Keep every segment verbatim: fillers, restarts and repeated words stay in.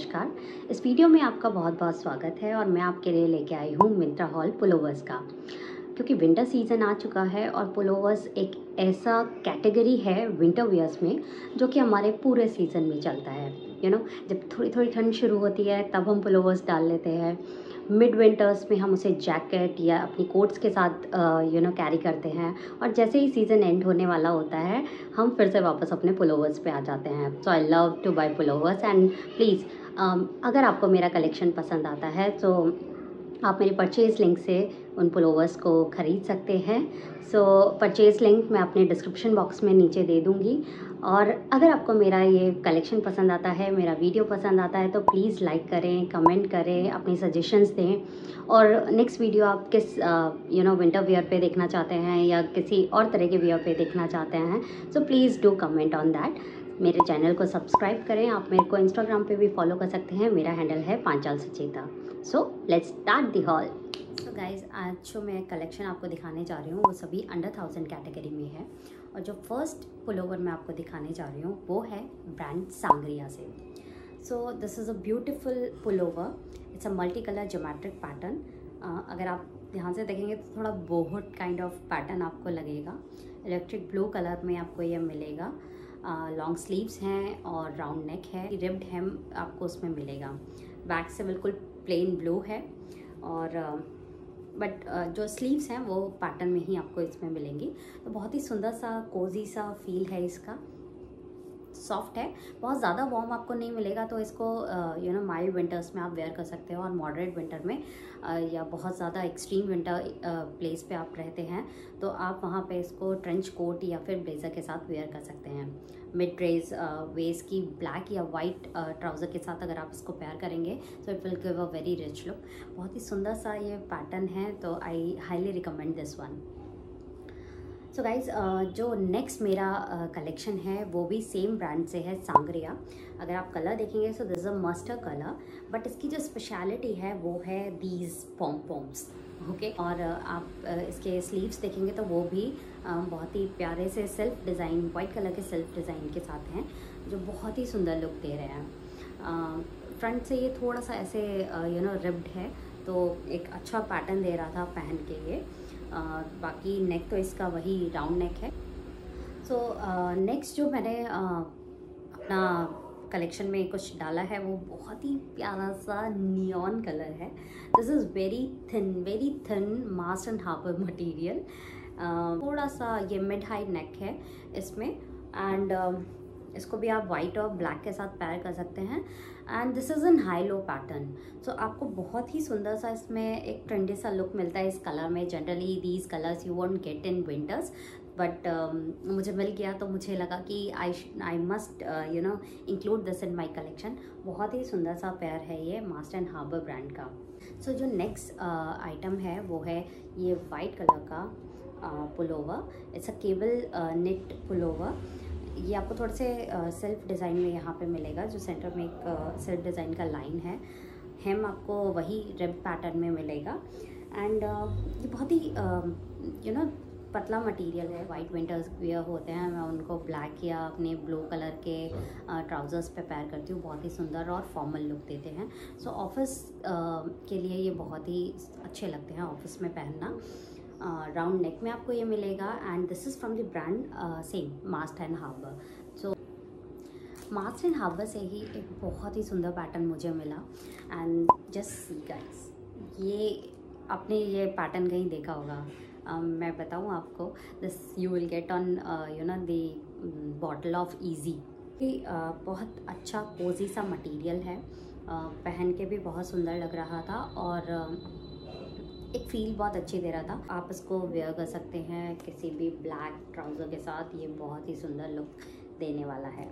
नमस्कार। इस वीडियो में आपका बहुत-बहुत स्वागत है और मैं आपके लिए लेके आई हूँ मिंत्रा हॉल पुलोवर्स का। क्योंकि विंटर सीज़न आ चुका है और पुलोवर्स एक ऐसा कैटेगरी है विंटर वियर्स में जो कि हमारे पूरे सीज़न में चलता है। यू नो जब थोड़ी-थोड़ी ठंड शुरू होती है तब हम पुलोवर्स डाल लेते हैं। मिड विंटर्स में हम उसे जैकेट या अपनी कोट्स के साथ यू नो कैरी करते हैं और जैसे ही सीज़न एंड होने वाला होता है हम फिर से वापस अपने पुलोवर्स पे आ जाते हैं। So I love to buy pullovers and please अगर आपको मेरा कलेक्शन पसंद आता है तो आप मेरे परचेज़ लिंक से उन पुलोवर्स को ख़रीद सकते हैं। सो परचेज़ लिंक मैं अपने डिस्क्रिप्शन बॉक्स में नीचे दे दूँगी। और अगर आपको मेरा ये कलेक्शन पसंद आता है, मेरा वीडियो पसंद आता है तो प्लीज़ लाइक करें, कमेंट करें, अपनी सजेशंस दें। और नेक्स्ट वीडियो आप किस यू नो विंटर वियर पे देखना चाहते हैं या किसी और तरह के वियर पे देखना चाहते हैं, so please do comment on that. मेरे चैनल को सब्सक्राइब करें। आप मेरे को इंस्टाग्राम पे भी फॉलो कर सकते हैं। मेरा हैंडल है Panchal Sacheta. So let's start the haul. So guys, आज जो मैं कलेक्शन आपको दिखाने जा रही हूँ वो सभी अंडर थाउजेंड कैटेगरी में है। और जो फर्स्ट पुलोवर मैं आपको दिखाने जा रही हूँ वो है ब्रांड सांग्रिया से। So this is a beautiful pullover. It's a multi colour geometric pattern. अगर आप ध्यान से देखेंगे तो थोड़ा बोहट काइंड ऑफ पैटर्न आपको लगेगा। इलेक्ट्रिक ब्लू कलर में आपको ये मिलेगा। लॉन्ग uh, स्लीव्स हैं और राउंड नेक है। रिब्ड हेम आपको उसमें मिलेगा। बैक से बिल्कुल प्लेन ब्लू है और बट uh, uh, जो स्लीव्स हैं वो पैटर्न में ही आपको इसमें मिलेंगी। तो बहुत ही सुंदर सा कोजी सा फील है इसका। सॉफ्ट है, बहुत ज़्यादा वार्म आपको नहीं मिलेगा तो इसको यू नो माइल्ड विंटर्स में आप वेयर कर सकते हो और मॉडरेट विंटर में uh, या बहुत ज़्यादा एक्सट्रीम विंटर प्लेस पे आप रहते हैं तो आप वहाँ पे इसको ट्रेंच कोट या फिर ब्लेजर के साथ वेयर कर सकते हैं। मिड रेज वेस्ट की ब्लैक या वाइट ट्राउज़र के साथ अगर आप इसको पेयर करेंगे तो it will give a very rich look. बहुत ही सुंदर सा ये पैटर्न है तो I highly recommend this one. So guys, जो नेक्स्ट मेरा कलेक्शन uh, है वो भी सेम ब्रांड से है, सांग्रिया। अगर आप कलर देखेंगे so this is a mustard colour, but इसकी जो स्पेशलिटी है वो है दीज पॉम पॉम्स। ओके, और uh, आप uh, इसके स्लीव्स देखेंगे तो वो भी uh, बहुत ही प्यारे से सेल्फ डिज़ाइन, वाइट कलर के सेल्फ डिज़ाइन के साथ हैं जो बहुत ही सुंदर लुक दे रहे हैं। फ्रंट uh, से ये थोड़ा सा ऐसे यू नो रिब्ड है तो एक अच्छा पैटर्न दे रहा था पहन के ये। Uh, बाकी नेक तो इसका वही राउंड नेक है। सो so, नेक्स्ट uh, जो मैंने uh, अपना कलेक्शन में कुछ डाला है वो बहुत ही प्यारा सा नियॉन कलर है। This is very thin very thin Mast and Harbour material. थोड़ा सा ये मिड हाई नेक है इसमें एंड uh, इसको भी आप वाइट और ब्लैक के साथ पेयर कर सकते हैं and this is an high low pattern. So आपको बहुत ही सुंदर सा इसमें एक ट्रेंडी सा लुक मिलता है इस कलर में। Generally these colours you won't get in winters, but मुझे मिल गया तो मुझे लगा कि I I must you know include this in my collection. बहुत ही सुंदर सा पेयर है ये मास्ट एंड हार्बर ब्रांड का। सो so, जो नेक्स्ट आइटम uh, है वो है ये वाइट कलर का pullover. It's a cable knit pullover. ये आपको थोड़े से सेल्फ डिज़ाइन में यहाँ पे मिलेगा, जो सेंटर में एक सेल्फ डिज़ाइन का लाइन है। हेम आपको वही रिब पैटर्न में मिलेगा एंड uh, ये बहुत ही यू नो पतला मटेरियल है। वाइट विंटर्स वियर होते हैं, मैं उनको ब्लैक या अपने ब्लू कलर के ट्राउज़र्स पे पेयर करती हूँ। बहुत ही सुंदर और फॉर्मल लुक देते हैं। सो so, ऑफिस uh, के लिए ये बहुत ही अच्छे लगते हैं ऑफिस में पहनना। राउंड uh, नेक में आपको ये मिलेगा and this is from the brand same Mast and Harbour. So Mast and Harbour से ही एक बहुत ही सुंदर पैटर्न मुझे मिला एंड जस्ट सी गाइस, ये आपने ये पैटर्न कहीं देखा होगा। um, मैं बताऊँ आपको, this you will get on you know the bottle of easy. बहुत अच्छा कोजी सा मटेरियल है, uh, पहन के भी बहुत सुंदर लग रहा था और uh, एक फील बहुत अच्छी दे रहा था। आप इसको वेयर कर सकते हैं किसी भी ब्लैक ट्राउज़र के साथ। ये बहुत ही सुंदर लुक देने वाला है।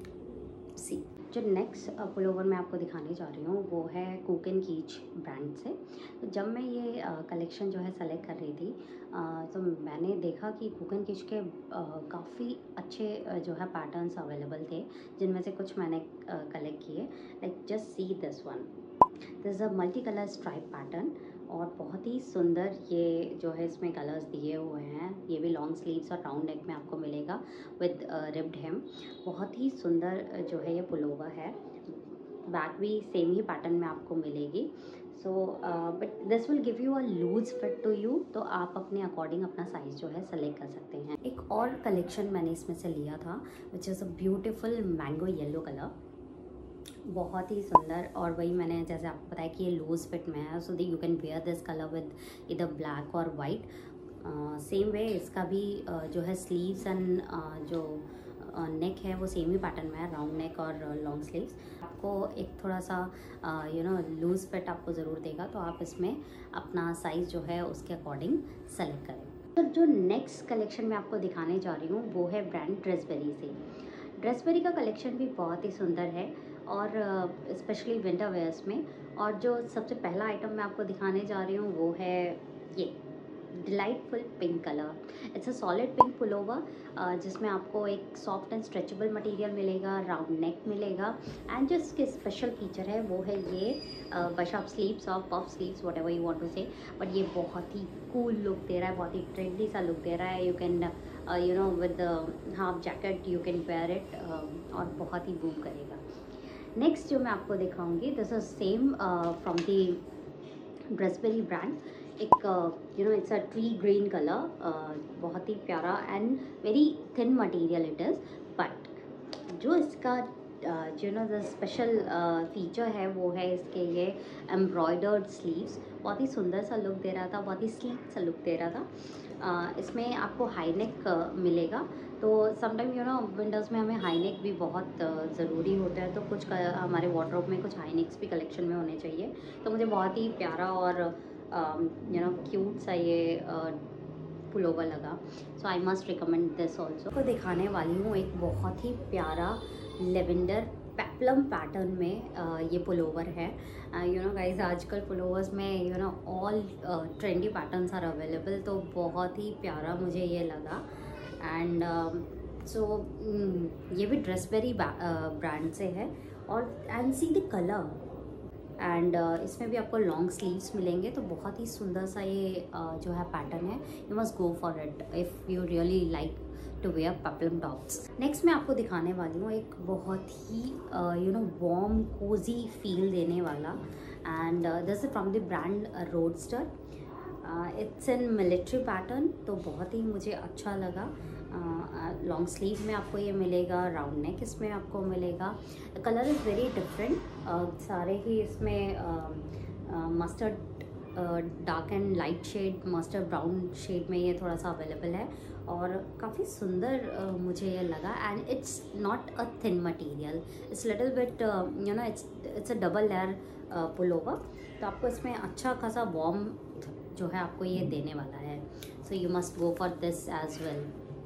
सी जो नेक्स्ट पुलोवर मैं आपको दिखाने जा रही हूँ वो है कुक एंड कीच ब्रांड से। तो जब मैं ये कलेक्शन जो है सेलेक्ट कर रही थी आ, तो मैंने देखा कि कुक एंड कीच के काफ़ी अच्छे आ, जो है पैटर्न्स अवेलेबल थे, जिनमें से कुछ मैंने कलेक्ट किए। Like just see this one, this is a multi colour stripe pattern और बहुत ही सुंदर ये जो है इसमें कलर्स दिए हुए हैं। ये भी लॉन्ग स्लीव्स और राउंड नेक में आपको मिलेगा विद रिब्ड हेम। बहुत ही सुंदर जो है ये पुलोवर है। बैक भी सेम ही पैटर्न में आपको मिलेगी। So but this will give you a loose fit to you, तो आप अपने अकॉर्डिंग अपना साइज़ जो है सेलेक्ट कर सकते हैं। एक और कलेक्शन मैंने इसमें से लिया था which is a beautiful mango yellow colour, बहुत ही सुंदर। और वही मैंने जैसे आपको बताया कि ये लूज फिट में है, so that you can wear this colour with either black और वाइट। सेम वे इसका भी uh, जो है स्लीव्स एंड uh, जो नेक uh, है वो सेम ही पैटर्न में है, राउंड नेक और लॉन्ग uh, स्लीव्स। आपको एक थोड़ा सा यू नो लूज फिट आपको ज़रूर देगा, तो आप इसमें अपना साइज़ जो है उसके अकॉर्डिंग सेलेक्ट करें। तो जो नेक्स्ट कलेक्शन मैं आपको दिखाने जा रही हूँ वो है ब्रांड ड्रेसबेरी से। ड्रेसबेरी का कलेक्शन भी बहुत ही सुंदर है और स्पेशली विंटर वेयर्स में। और जो सबसे पहला आइटम मैं आपको दिखाने जा रही हूँ वो है ये delightful pink colour. It's a solid pink pullover जिसमें आपको एक सॉफ्ट एंड स्ट्रेचेबल मटेरियल मिलेगा, राउंड नेक मिलेगा, एंड जो इसके स्पेशल फीचर है वो है ये बश अप स्लीव्स और puff sleeves, whatever you want to say. But ये बहुत ही कूल लुक दे रहा है, बहुत ही ट्रेंडी सा लुक दे रहा है। You can you know with half jacket you can wear it और बहुत ही बूम करेगा। नेक्स्ट जो मैं आपको दिखाऊंगी this is same from the Dressberry brand. एक you know it's a tree green colour, बहुत ही प्यारा and very thin material it is. But जो इसका जो नो द स्पेशल फीचर है वो है इसके ये एम्ब्रॉयडर्ड स्लीव्स। बहुत ही सुंदर सा लुक दे रहा था, बहुत ही स्लीक सा लुक दे रहा था। uh, इसमें आपको हाई नेक uh, मिलेगा। तो समटाइम यू नो विंटर्स में हमें हाई नेक भी बहुत uh, ज़रूरी होता है, तो कुछ हमारे वार्डरोब में कुछ हाई नेक्स भी कलेक्शन में होने चाहिए। तो मुझे बहुत ही प्यारा और यू नो क्यूट सा ये पुलोवर लगा, so I must recommend this also. को दिखाने वाली हूँ एक बहुत ही प्यारा लेवेंडर पेप्लम पैटर्न में uh, ये पुलोवर है। यू नो गाइज आजकल पुलोवर्स में you know all trendy patterns are available, तो बहुत ही प्यारा मुझे ये लगा। एंड सो uh, so, ये भी ड्रेसबेरी ब्रांड से है। और and see the colour and uh, इसमें भी आपको लॉन्ग स्लीव्स मिलेंगे, तो बहुत ही सुंदर सा ये uh, जो है पैटर्न है। You must go for it if you really like to wear peplum tops. Next मैं आपको दिखाने वाली हूँ एक बहुत ही you know warm cosy feel देने वाला, and this is from the brand Roadster. It's in military pattern, तो बहुत ही मुझे अच्छा लगा। लॉन्ग uh, स्लीव में आपको ये मिलेगा, राउंड नेक इसमें आपको मिलेगा। कलर इज़ वेरी डिफरेंट, सारे ही इसमें mustard dark and light shade, mustard brown shade में ये थोड़ा सा अवेलेबल है और काफ़ी सुंदर uh, मुझे ये लगा। And it's not a thin material, it's little bit you know it's it's a double layer pullover, तो आपको इसमें अच्छा खासा वार्म जो है आपको ये देने वाला है। So you must go for this as well.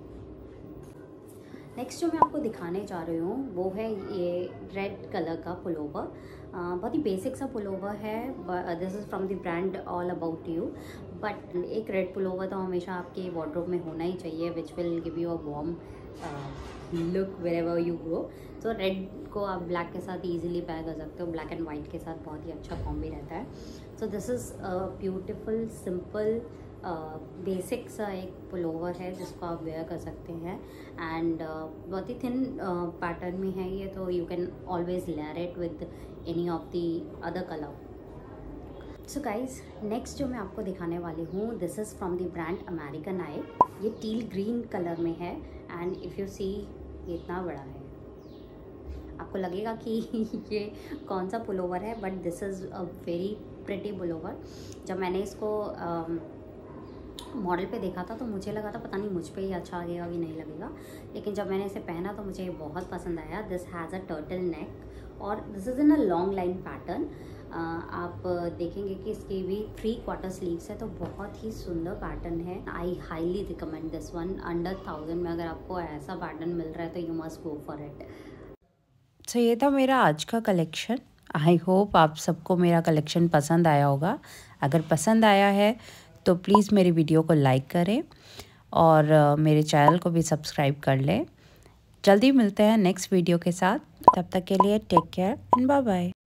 Next जो मैं आपको दिखाने जा रही हूँ वो है ये रेड कलर का पुलोवर। uh, बहुत ही बेसिक सा पुलोवर है। This is from the brand all about you. But एक रेड पुलोवर तो हमेशा आपके वार्डरोब में होना ही चाहिए, which will give you a warm look wherever you go. तो रेड को आप ब्लैक के साथ इजीली पेयर कर सकते हो, ब्लैक एंड वाइट के साथ बहुत ही अच्छा कॉम्बी रहता है। So this is beautiful simple basic सा एक पुलोवर है जिसको आप वेयर कर सकते हैं। एंड uh, बहुत ही थिन पैटर्न में है ये, तो you can always layer it with any of the other colour. So guys next जो मैं आपको दिखाने वाली हूँ this is from the brand American Eye. ये टील ग्रीन कलर में है एंड इफ़ यू सी ये इतना बड़ा है, आपको लगेगा कि ये कौन सा पुलोवर है, but this is a very pretty pullover. जब मैंने इसको uh, मॉडल पे देखा था तो मुझे लगा था पता नहीं मुझ पे ही अच्छा लगेगा कि नहीं लगेगा, लेकिन जब मैंने इसे पहना तो मुझे बहुत पसंद आया। This has a turtle neck और this is in a long line pattern. आप देखेंगे कि इसकी भी थ्री क्वार्टर स्लीव्स है, तो बहुत ही सुंदर पैटर्न है। I highly recommend this one. Under thousand में अगर आपको ऐसा पैटर्न मिल रहा है तो you must go for it. So ये था मेरा आज का कलेक्शन। आई होप आप सबको मेरा कलेक्शन पसंद आया होगा। अगर पसंद आया है तो प्लीज़ मेरी वीडियो को लाइक करें और uh, मेरे चैनल को भी सब्सक्राइब कर लें। जल्दी मिलते हैं नेक्स्ट वीडियो के साथ, तब तक के लिए take care and bye bye.